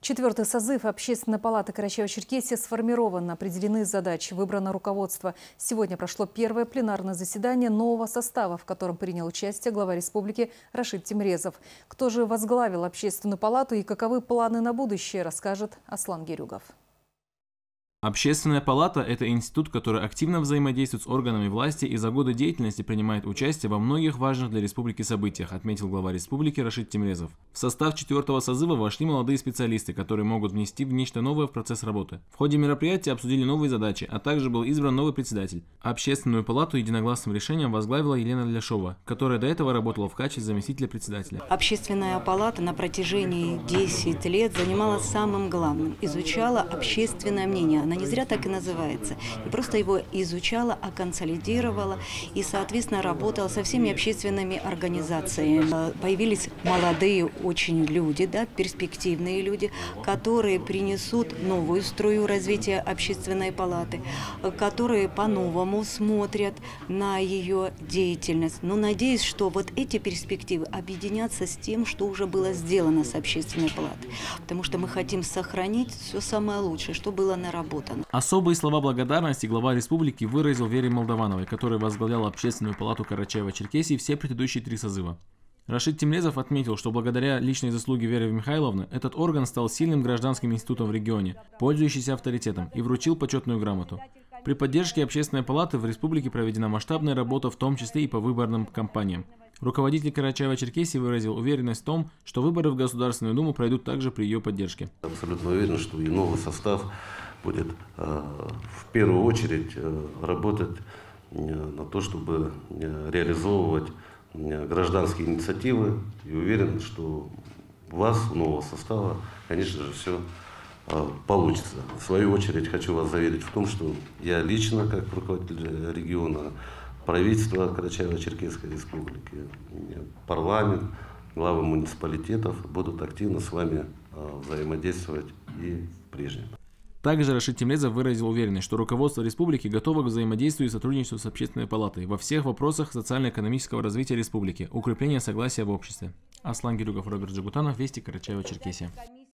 Четвертый созыв Общественной палаты Карачаево-Черкесии сформирован, определены задачи, выбрано руководство. Сегодня прошло первое пленарное заседание нового состава, в котором принял участие глава республики Рашид Темрезов. Кто же возглавил Общественную палату и каковы планы на будущее, расскажет Аслан Герюгов. Общественная палата – это институт, который активно взаимодействует с органами власти и за годы деятельности принимает участие во многих важных для республики событиях, отметил глава республики Рашид Темрезов. В состав четвертого созыва вошли молодые специалисты, которые могут внести нечто новое в процесс работы. В ходе мероприятия обсудили новые задачи, а также был избран новый председатель. Общественную палату единогласным решением возглавила Елена Ляшова, которая до этого работала в качестве заместителя председателя. Общественная палата на протяжении 10 лет занималась самым главным – изучала общественное мнение. Она не зря так и называется. И просто его изучала, консолидировала и, соответственно, работала со всеми общественными организациями. Появились молодые очень люди, перспективные люди, которые принесут новую струю развития общественной палаты, которые по-новому смотрят на ее деятельность. Но надеюсь, что вот эти перспективы объединятся с тем, что уже было сделано с общественной палатой. Потому что мы хотим сохранить все самое лучшее, что было наработано. Особые слова благодарности глава республики выразил Вере Молдавановой, которая возглавляла Общественную палату Карачаево-Черкесии все предыдущие 3 созыва. Рашид Темрезов отметил, что благодаря личной заслуге Веры Михайловны этот орган стал сильным гражданским институтом в регионе, пользующийся авторитетом, и вручил почетную грамоту. При поддержке Общественной палаты в республике проведена масштабная работа, в том числе и по выборным кампаниям. Руководитель Карачаево-Черкесии выразил уверенность в том, что выборы в Государственную Думу пройдут также при ее поддержке. Абсолютно уверен, что и новый состав будет в первую очередь работать на то, чтобы реализовывать гражданские инициативы. И уверен, что у вас, у нового состава, конечно же, все получится. В свою очередь хочу вас заверить в том, что я лично, как руководитель региона, правительство Карачаево-Черкесской республики, парламент, главы муниципалитетов будут активно с вами взаимодействовать и прежнем. Также Рашид Темрезов выразил уверенность, что руководство республики готово к взаимодействию и сотрудничеству с Общественной палатой во всех вопросах социально-экономического развития республики, укрепления согласия в обществе. Аслан Герюгов, Роберт Джигутанов, Вести, Карачаево-Черкесия.